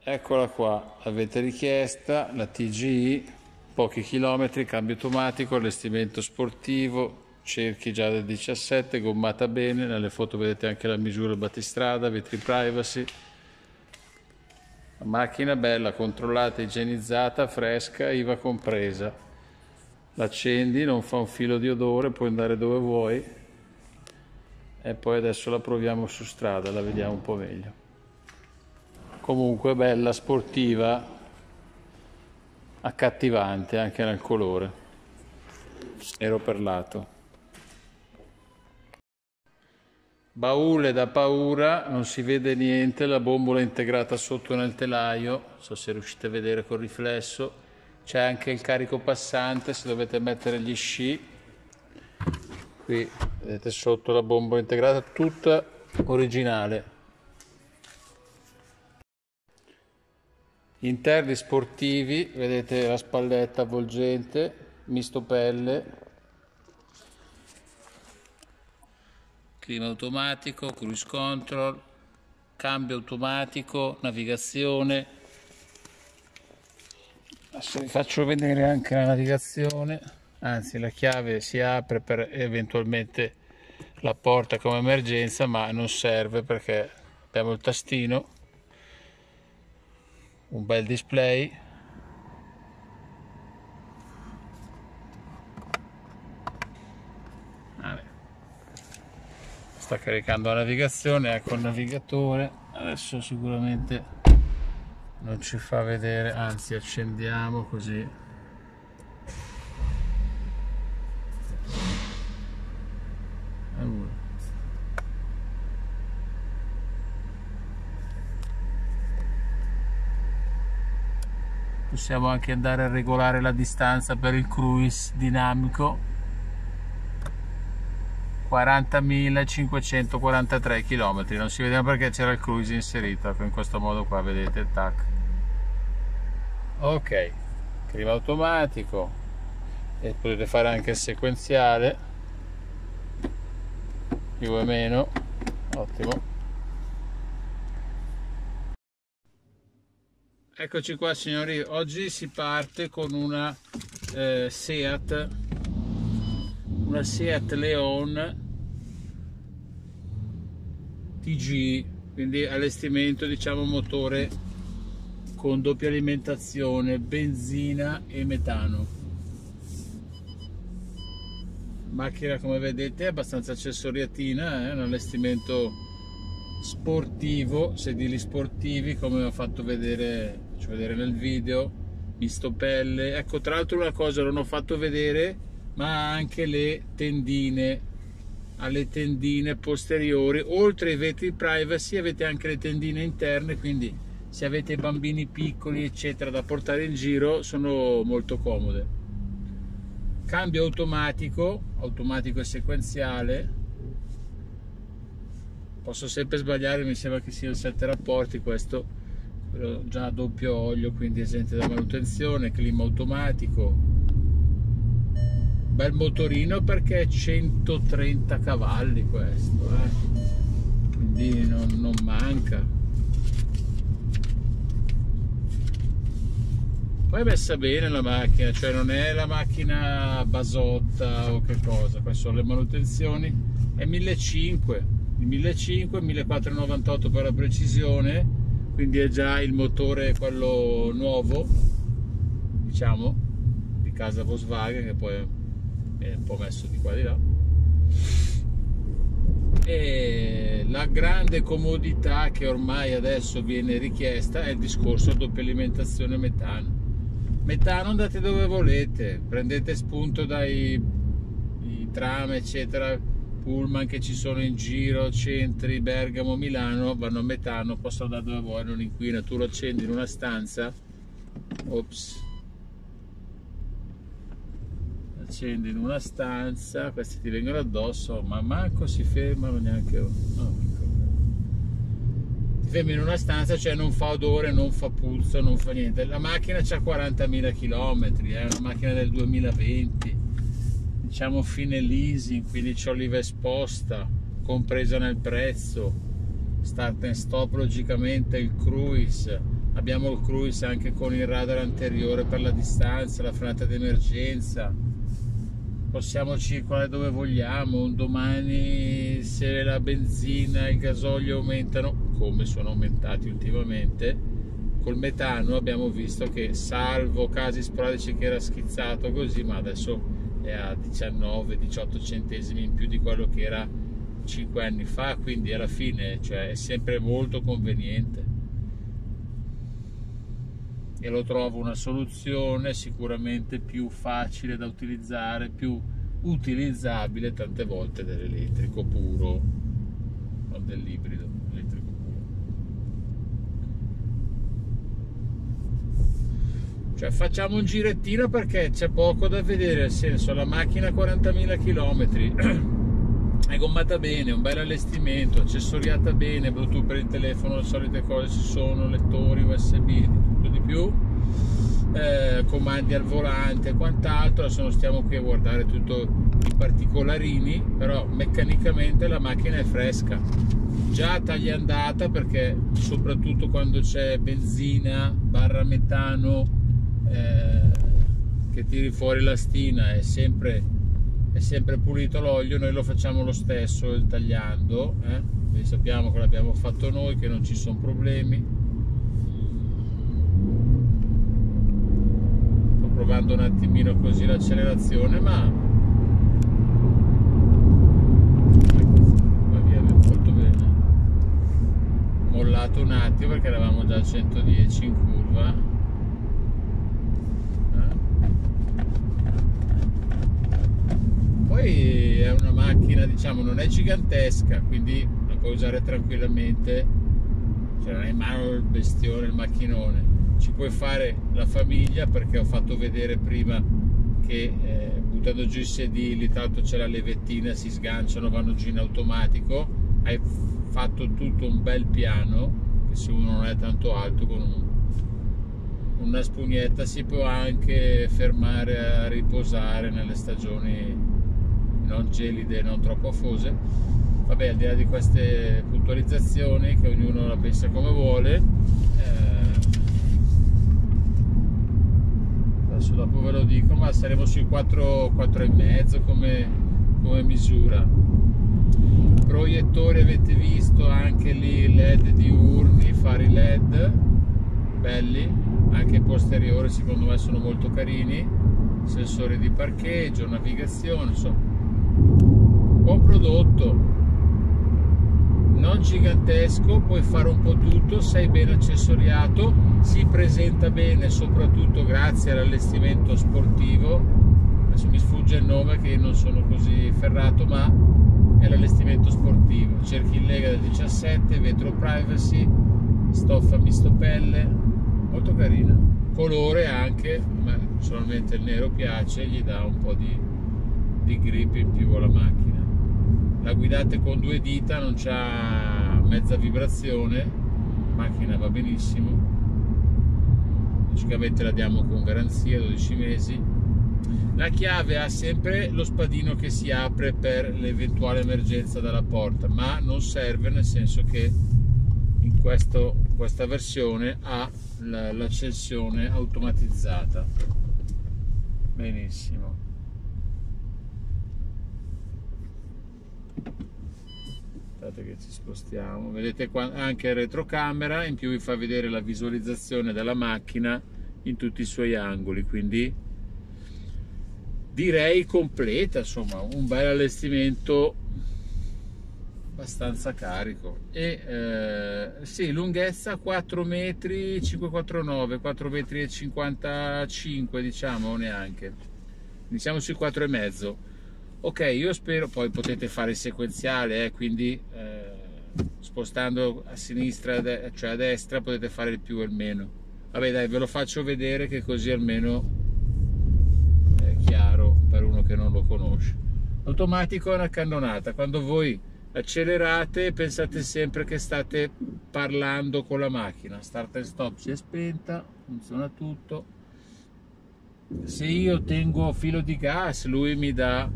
Eccola qua, l'avete richiesta, la TGI, pochi chilometri, cambio automatico, allestimento sportivo, cerchi già del 17, gommata bene, nelle foto vedete anche la misura battistrada, vetri privacy. La macchina bella, controllata, igienizzata, fresca, IVA compresa. L'accendi, non fa un filo di odore, puoi andare dove vuoi e poi adesso la proviamo su strada, la vediamo un po' meglio. Comunque bella, sportiva, accattivante anche nel colore, nero perlato. Baule da paura, non si vede niente, la bombola integrata sotto nel telaio, non so se riuscite a vedere col riflesso, c'è anche il carico passante se dovete mettere gli sci, qui vedete sotto la bombola integrata, tutta originale. Interni sportivi, vedete la spalletta avvolgente, misto pelle, clima automatico, cruise control, cambio automatico, navigazione. Adesso vi faccio vedere anche la navigazione, anzi la chiave si apre per eventualmente la porta come emergenza, ma non serve perché abbiamo il tastino. Un bel display, sta caricando la navigazione, ecco il navigatore, adesso sicuramente non ci fa vedere, anzi accendiamo così. Possiamo anche andare a regolare la distanza per il cruise dinamico, 40.543 km, non si vedeva perché c'era il cruise inserito, in questo modo qua vedete il tac. Ok, clima automatico e potete fare anche il sequenziale, più o meno, ottimo. Eccoci qua signori, oggi si parte con una Seat Leon TG, quindi allestimento diciamo motore con doppia alimentazione, benzina e metano. Macchina come vedete è abbastanza accessoriatina, un allestimento sportivo, sedili sportivi come ho fatto vedere, faccio vedere nel video, misto pelle. Ecco, tra l'altro una cosa non ho fatto vedere, ma anche le tendine, alle tendine posteriori, oltre ai vetri privacy avete anche le tendine interne, quindi se avete bambini piccoli eccetera da portare in giro sono molto comode. Cambio automatico e sequenziale, posso sempre sbagliare, mi sembra che sia il 7 rapporti questo, però già a doppio olio, quindi esente da manutenzione, clima automatico, bel motorino perché è 130 cavalli questo, quindi non manca. Poi è messa bene la macchina, cioè non è la macchina basotta o che cosa, queste sono le manutenzioni, è 1500. Il 1498 per la precisione, quindi è già il motore quello nuovo, diciamo, di casa Volkswagen, che poi è un po' messo di qua e di là. E la grande comodità che ormai adesso viene richiesta è il discorso doppia alimentazione metano. Metano andate dove volete, prendete spunto dai tram eccetera, pullman che ci sono in giro, centri, Bergamo, Milano, vanno a metano, possono andare dove vuoi, non inquina. Tu lo accendi in una stanza, ops, accendi in una stanza, questi ti vengono addosso, ma manco si fermano neanche, no, ti fermi in una stanza, cioè non fa odore, non fa puzza, non fa niente. La macchina c'ha 40.000 km, è una macchina del 2020, diciamo fine leasing, quindi c'ho l'IVA esposta compresa nel prezzo, start and stop logicamente, il cruise, abbiamo il cruise anche con il radar anteriore per la distanza, la frenata d'emergenza, possiamo circolare dove vogliamo. Un domani, se la benzina e il gasolio aumentano, come sono aumentati ultimamente, col metano abbiamo visto che, salvo casi sporadici che era schizzato così, ma adesso è a 19-18 centesimi in più di quello che era 5 anni fa, quindi alla fine, cioè, è sempre molto conveniente, e lo trovo una soluzione sicuramente più facile da utilizzare, più utilizzabile tante volte dell'elettrico puro, non dell'ibrido, elettrico puro. Cioè, facciamo un girettino perché c'è poco da vedere, nel senso, la macchina 40.000 km, è gommata bene, un bel allestimento, accessoriata bene, Bluetooth per il telefono, le solite cose ci sono, lettori USB, di tutto di più, comandi al volante e quant'altro. Adesso non stiamo qui a guardare tutti i particolarini, però meccanicamente la macchina è fresca, già tagliandata, perché soprattutto quando c'è benzina barra metano, che tiri fuori la stina, è sempre pulito l'olio. Noi lo facciamo lo stesso tagliando, sappiamo che l'abbiamo fatto noi, che non ci sono problemi. Sto provando un attimino così l'accelerazione, ma va via molto bene. Mollato un attimo perché eravamo già a 110 in curva. Poi è una macchina, diciamo, non è gigantesca, quindi la puoi usare tranquillamente, cioè non hai in mano il bestione, il macchinone. Ci puoi fare la famiglia, perché ho fatto vedere prima che buttando giù i sedili, tanto c'è la levettina, si sganciano, vanno giù in automatico. Hai fatto tutto un bel piano, che se uno non è tanto alto, con una spugnetta si può anche fermare a riposare nelle stagioni non gelide, non troppo afose. Vabbè, al di là di queste puntualizzazioni, che ognuno la pensa come vuole, adesso dopo ve lo dico, ma saremo sui 4,5 come misura. Proiettori avete visto anche lì, LED diurni, fari LED belli, anche posteriori secondo me sono molto carini, sensori di parcheggio, navigazione, insomma buon prodotto, non gigantesco, puoi fare un po' tutto, sei ben accessoriato, si presenta bene soprattutto grazie all'allestimento sportivo. Adesso mi sfugge il nome, che non sono così ferrato, ma è l'allestimento sportivo. Cerchi in lega del 17, vetro privacy, stoffa misto pelle, molto carina, colore anche, ma solamente il nero piace, gli dà un po' di grip in più alla macchina. La guidate con 2 dita, non c'ha mezza vibrazione, la macchina va benissimo, logicamente la diamo con garanzia 12 mesi. La chiave ha sempre lo spadino che si apre per l'eventuale emergenza dalla porta, ma non serve, nel senso che in questa versione ha l'accensione automatizzata. Benissimo. Aspettate che ci spostiamo, vedete qua anche il retrocamera, in più vi fa vedere la visualizzazione della macchina in tutti i suoi angoli, quindi direi completa, insomma un bel allestimento abbastanza carico. E sì, lunghezza 4 metri 549, 4 metri e 55, diciamo, neanche, iniziamo sui 4,5. ok, io spero, poi potete fare il sequenziale, quindi spostando a sinistra, cioè a destra, potete fare il più e il meno. Vabbè, dai, ve lo faccio vedere, che così almeno è chiaro per uno che non lo conosce. Automatico è una cannonata, quando voi accelerate pensate sempre che state parlando con la macchina. Start and stop si è spenta, funziona tutto. Se io tengo filo di gas, lui mi dà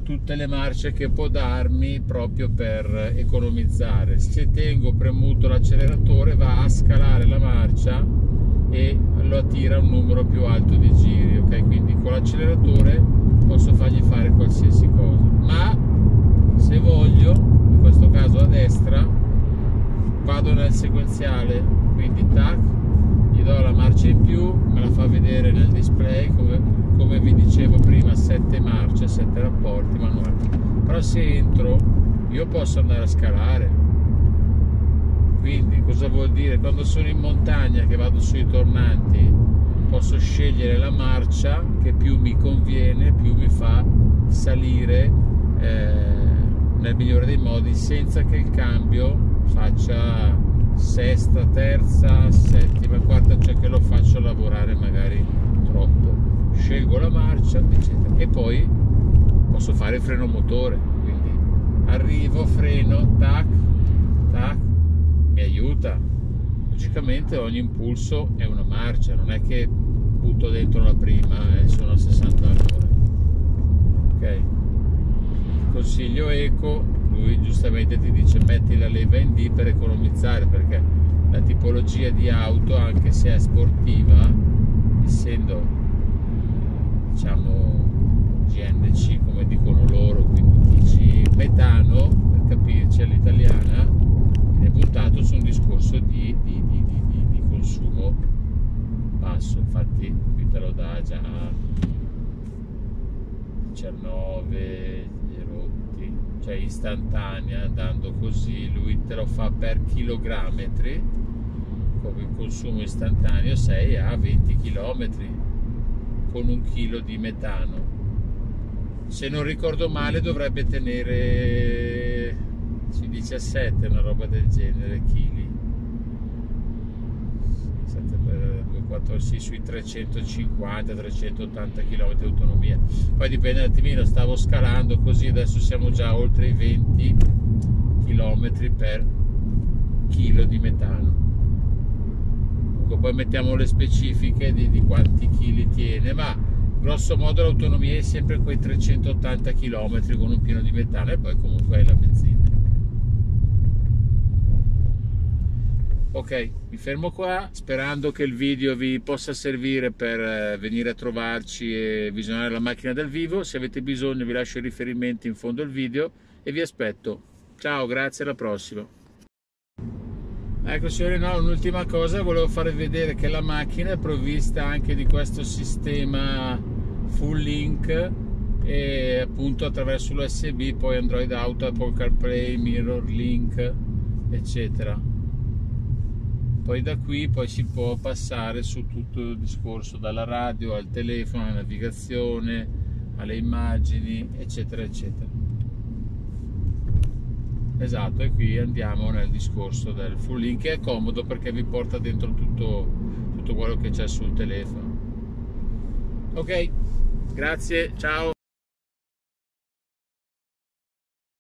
tutte le marce che può darmi proprio per economizzare. Se tengo premuto l'acceleratore va a scalare la marcia e lo attira a un numero più alto di giri, ok? Quindi con l'acceleratore posso fargli fare qualsiasi cosa, ma se voglio, in questo caso a destra, vado nel sequenziale, quindi tac, gli do la marcia in più, me la fa vedere nel display come vi dicevo prima, 7 marce, 7 rapporti manuali. Però se entro io posso andare a scalare, quindi cosa vuol dire? Quando sono in montagna che vado sui tornanti posso scegliere la marcia che più mi conviene, più mi fa salire nel migliore dei modi, senza che il cambio faccia sesta, terza, settima, quarta, cioè che lo faccio lavorare magari troppo. Scelgo la marcia, eccetera, e poi posso fare il freno motore, quindi arrivo, freno, tac, tac, mi aiuta. Logicamente ogni impulso è una marcia, non è che butto dentro la prima e sono a 60 all'ora. Ok, consiglio eco, lui giustamente ti dice metti la leva in D per economizzare, perché la tipologia di auto, anche se è sportiva, essendo diciamo GNC come dicono loro, quindi TG metano per capirci all'italiana, è puntato su un discorso di consumo basso. Infatti qui te lo dà già 19 rotti, cioè istantanea, andando così lui te lo fa per chilogrammetri, come il consumo istantaneo 6 a 20 km con 1 chilo di metano. Se non ricordo male dovrebbe tenere sui 17, una roba del genere, chili. 7 per 2, 4, sì, sui 350-380 km di autonomia. Poi dipende un attimino, stavo scalando così, adesso siamo già oltre i 20 km per chilo di metano. Comunque poi mettiamo le specifiche di quanti chili tiene, ma grosso modo l'autonomia è sempre quei 380 km con un pieno di metano, e poi comunque è la benzina. Ok, mi fermo qua, sperando che il video vi possa servire per venire a trovarci e visionare la macchina dal vivo. Se avete bisogno vi lascio i riferimenti in fondo al video e vi aspetto. Ciao, grazie, alla prossima. Ecco signori, no, un'ultima cosa, volevo farvi vedere che la macchina è provvista anche di questo sistema full link, e appunto attraverso l'USB poi Android Auto, Apple CarPlay, Mirror Link, eccetera. Poi da qui poi si può passare su tutto il discorso, dalla radio al telefono, alla navigazione, alle immagini, eccetera eccetera. Esatto, e qui andiamo nel discorso del full link, che è comodo perché vi porta dentro tutto quello che c'è sul telefono. Ok, grazie, ciao.